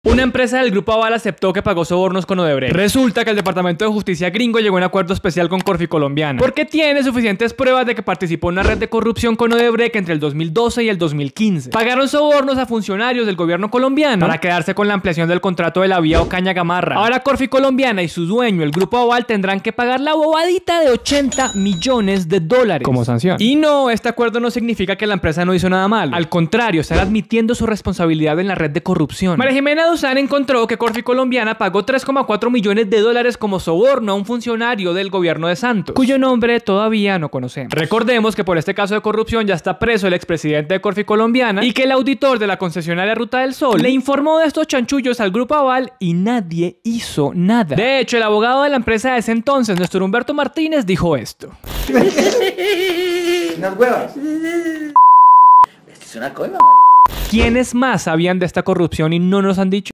Una empresa del Grupo Aval aceptó que pagó sobornos con Odebrecht. Resulta que el Departamento de Justicia gringo llegó a un acuerdo especial con Corficolombiana porque tiene suficientes pruebas de que participó en una red de corrupción con Odebrecht entre el 2012 y el 2015. Pagaron sobornos a funcionarios del gobierno colombiano para quedarse con la ampliación del contrato de la vía Ocaña Gamarra. Ahora Corficolombiana y su dueño, el Grupo Aval, tendrán que pagar la bobadita de $80 millones como sanción. Y no, este acuerdo no significa que la empresa no hizo nada mal. Al contrario, están admitiendo su responsabilidad en la red de corrupción. María Jimena Duzán encontró que Corficolombiana pagó $3,4 millones como soborno a un funcionario del gobierno de Santos, cuyo nombre todavía no conocemos. Recordemos que por este caso de corrupción ya está preso el expresidente de Corficolombiana y que el auditor de la concesionaria Ruta del Sol le informó de estos chanchullos al Grupo Aval y nadie hizo nada. De hecho, el abogado de la empresa de ese entonces, Néstor Humberto Martínez, dijo esto. Unas huevas. Esto es una coima, marica. ¿Quiénes más sabían de esta corrupción y no nos han dicho?